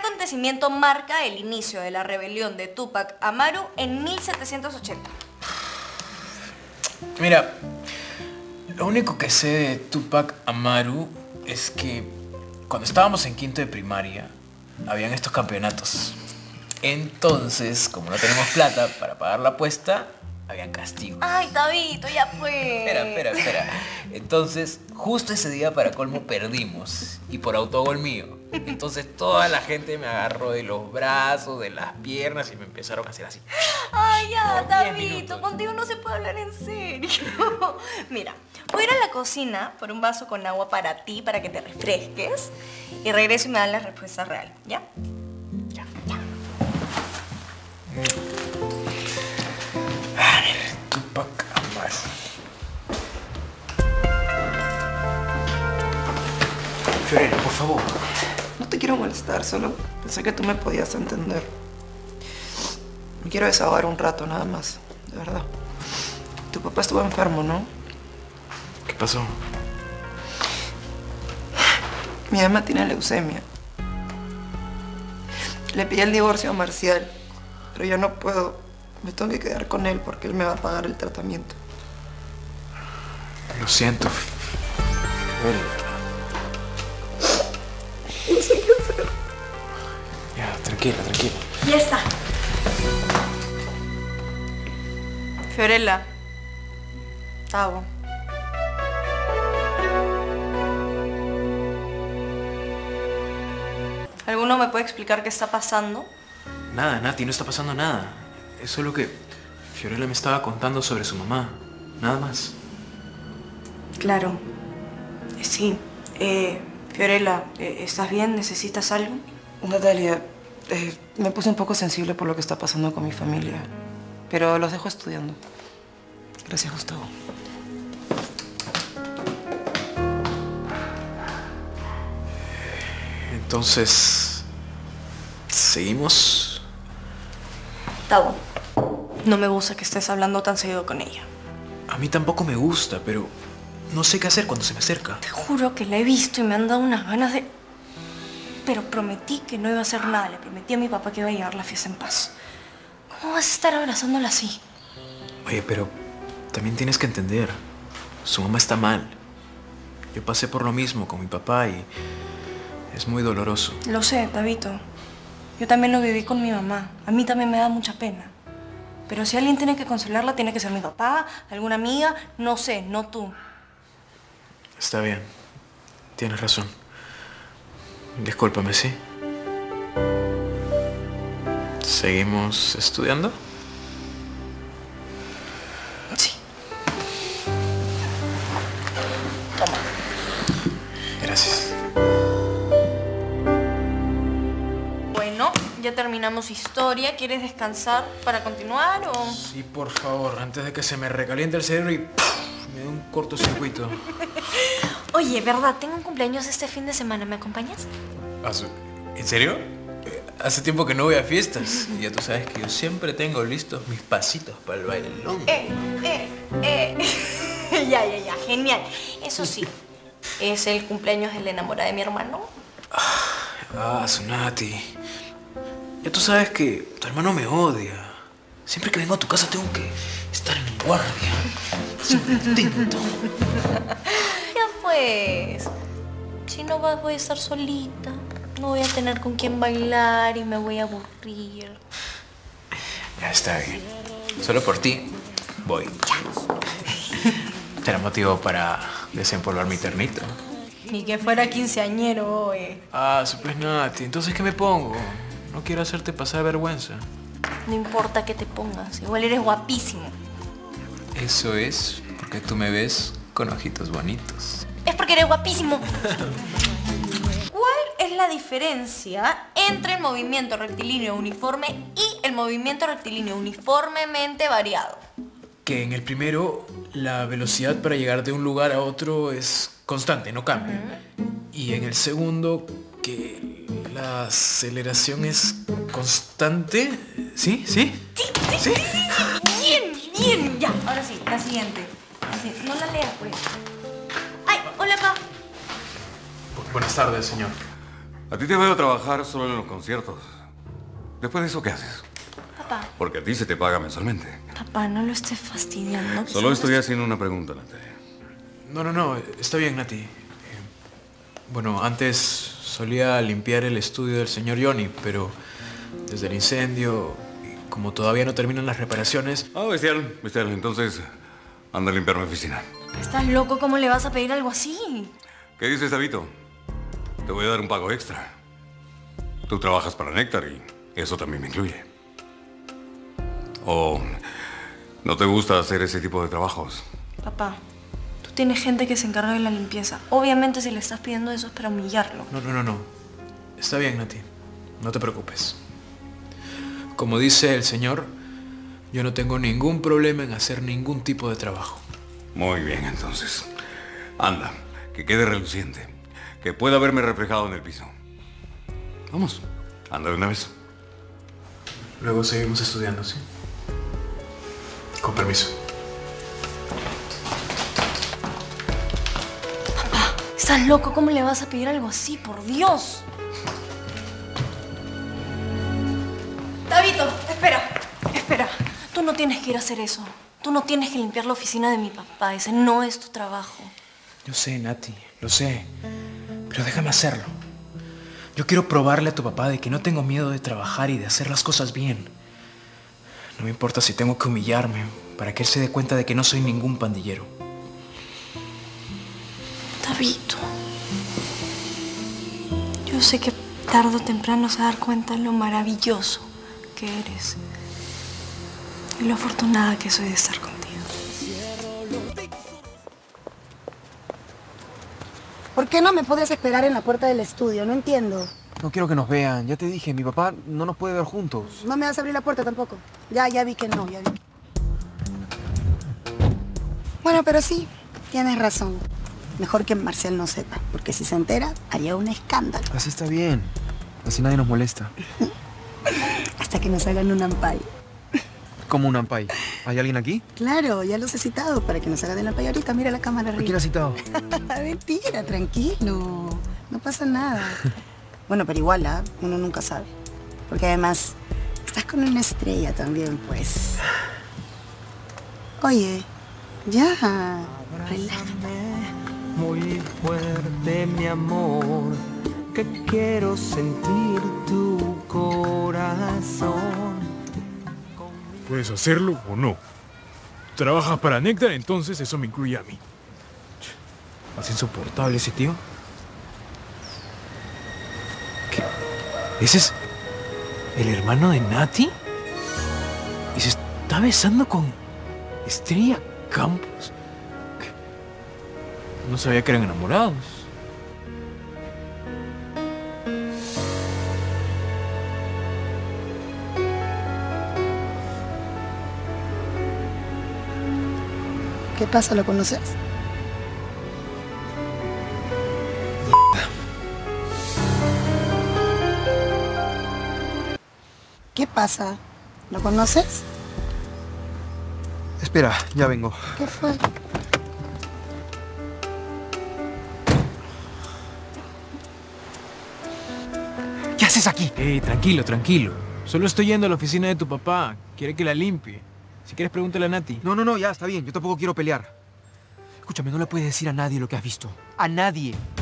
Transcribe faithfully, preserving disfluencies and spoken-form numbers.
acontecimiento marca el inicio de la rebelión de Túpac Amaru en mil setecientos ochenta? Mira, lo único que sé de Túpac Amaru es que cuando estábamos en quinto de primaria, habían estos campeonatos. Entonces, como no tenemos plata para pagar la apuesta, habían castigos. Ay, Tabito, ya fue. Espera, espera, espera. Entonces, justo ese día para colmo perdimos. Y por autogol mío. Entonces toda la gente me agarró de los brazos, de las piernas y me empezaron a hacer así. Ay, ya, Por diez Tabito, minutos. contigo no se puede hablar en serio. Mira, voy a ir a la cocina por un vaso con agua para ti, para que te refresques. Y regreso y me dan la respuesta real, ¿ya? Ya. A ver, Túpac Amaru. Fiorella, por favor. No te quiero molestar, solo pensé que tú me podías entender. Me quiero desahogar un rato, nada más, de verdad. Tu papá estuvo enfermo, ¿no? ¿Qué pasó? Mi mamá tiene leucemia. Le pedí el divorcio a Marcial, pero yo no puedo. Me tengo que quedar con él porque él me va a pagar el tratamiento. Lo siento, Fiorella. No sé qué hacer. Ya, tranquila, tranquila. Ya está. Fiorella. Tavo. ¿Alguno me puede explicar qué está pasando? Nada, Nati, no está pasando nada. Es solo que Fiorella me estaba contando sobre su mamá. Nada más. Claro. Eh, Sí. Eh, Fiorella, eh, ¿estás bien? ¿Necesitas algo? Natalia, eh, me puse un poco sensible por lo que está pasando con mi familia, pero los dejo estudiando. Gracias, Gustavo. Entonces, ¿seguimos? Tavo, no me gusta que estés hablando tan seguido con ella. A mí tampoco me gusta, pero no sé qué hacer cuando se me acerca. Te juro que la he visto y me han dado unas ganas de... Pero prometí que no iba a hacer nada. Le prometí a mi papá que iba a llevar la fiesta en paz. ¿Cómo vas a estar abrazándola así? Oye, pero también tienes que entender. Su mamá está mal. Yo pasé por lo mismo con mi papá y es muy doloroso. Lo sé, Tabito. Yo también lo viví con mi mamá. A mí también me da mucha pena. Pero si alguien tiene que consolarla, tiene que ser mi papá, alguna amiga, no sé, no tú. Está bien. Tienes razón. Discúlpame, ¿sí? ¿Seguimos estudiando? Sí. Toma. Gracias. Bueno, ya terminamos historia. ¿Quieres descansar para continuar o...? Sí, por favor, antes de que se me recaliente el cerebro y ¡puf! Me dé un cortocircuito. Oye, ¿verdad? Tengo un cumpleaños este fin de semana. ¿Me acompañas? ¿En serio? Hace tiempo que no voy a fiestas. Y ya tú sabes que yo siempre tengo listos mis pasitos para el bailón. Eh, eh, eh. Ya, ya, ya. Genial. Eso sí, es el cumpleaños de la enamorada de mi hermano. Ah, Sunati. Ya tú sabes que tu hermano me odia. Siempre que vengo a tu casa tengo que estar en guardia. Siempre atento. Ya pues. Si no vas, voy a estar solita. No voy a tener con quién bailar y me voy a aburrir. Ya está bien. Solo por ti voy. Será motivo para desempolvar mi ternito. Ni que fuera quinceañero, oye. Ah, pues Nati. Entonces, ¿qué me pongo? No quiero hacerte pasar vergüenza. No importa que te pongas. Igual eres guapísimo. Eso es porque tú me ves con ojitos bonitos. Es porque eres guapísimo. ¿Cuál es la diferencia entre el movimiento rectilíneo uniforme y el movimiento rectilíneo uniformemente variado? Que en el primero, la velocidad para llegar de un lugar a otro es constante, no cambia. Uh-huh. Y en el segundo, que la aceleración es constante. ¿Sí? ¿Sí? Sí, sí, sí, sí, sí. Bien, bien. Ya, ahora sí, la siguiente. Así, no la leas, pues. Ay, hola, papá. Bu- Buenas tardes, señor. A ti te veo trabajar solo en los conciertos. Después de eso, ¿qué haces? Papá. Porque a ti se te paga mensualmente. Papá, no lo estés fastidiando. Solo estoy haciendo una pregunta, Natalia. No, no, no, está bien, Nati. Eh, bueno, antes solía limpiar el estudio del señor Johnny, pero desde el incendio, y como todavía no terminan las reparaciones... Ah, bestial, bestial. Entonces, anda a limpiar mi oficina. ¿Estás loco? ¿Cómo le vas a pedir algo así? ¿Qué dices, Davito? Te voy a dar un pago extra. Tú trabajas para Néctar y eso también me incluye. ¿O no te gusta hacer ese tipo de trabajos? Papá, tú tienes gente que se encarga de la limpieza. Obviamente si le estás pidiendo eso es para humillarlo. No, no, no, no. Está bien, Nati. No te preocupes. Como dice el señor, yo no tengo ningún problema en hacer ningún tipo de trabajo. Muy bien, entonces. Anda, que quede reluciente. Que pueda verme reflejado en el piso. Vamos, anda de una vez. Luego seguimos estudiando, ¿sí? Con permiso. Papá, ¿estás loco? ¿Cómo le vas a pedir algo así? ¡Por Dios! Davito, espera, espera. Tú no tienes que ir a hacer eso. Tú no tienes que limpiar la oficina de mi papá. Ese no es tu trabajo. Yo sé, Nati, lo sé. Pero déjame hacerlo. Yo quiero probarle a tu papá de que no tengo miedo de trabajar y de hacer las cosas bien. No me importa si tengo que humillarme para que él se dé cuenta de que no soy ningún pandillero. Davito, yo sé que tarde o temprano se va a dar cuenta de lo maravilloso que eres y lo afortunada que soy de estar contigo. ¿Por qué no me puedes esperar en la puerta del estudio? No entiendo. No quiero que nos vean. Ya te dije, mi papá no nos puede ver juntos. No me vas a abrir la puerta tampoco. Ya, ya vi que no, ya vi. Bueno, pero sí, tienes razón. Mejor que Marcial no sepa, porque si se entera, haría un escándalo. Así está bien. Así nadie nos molesta. Hasta que nos hagan un ampay. ¿Cómo un ampay? ¿Hay alguien aquí? Claro, ya los he citado para que nos hagan el ampay ahorita. Mira la cámara arriba. ¿Quién ha citado? Mentira, tranquilo. No pasa nada. Bueno, pero igual, ¿ah? Uno nunca sabe. Porque además, estás con una estrella también, pues. Oye, ya, relájate. Muy fuerte, mi amor, que quiero sentir tu corazón. Puedes hacerlo o no. ¿Trabajas para Néctar? Entonces eso me incluye a mí. Es insoportable ese tío. ¿Qué? ¿Ese es el hermano de Nati? ¿Y se está besando con Estrella Campos? ¿Qué? No sabía que eran enamorados. ¿Qué pasa? ¿Lo conoces? ¿Qué pasa? ¿Lo conoces? Espera, ya vengo. ¿Qué fue? ¿Qué haces aquí? Ey, tranquilo, tranquilo. Solo estoy yendo a la oficina de tu papá. Quiere que la limpie. Si quieres, pregúntale a Nati. No, no, no, ya está bien. Yo tampoco quiero pelear. Escúchame, no le puedes decir a nadie lo que has visto. A nadie.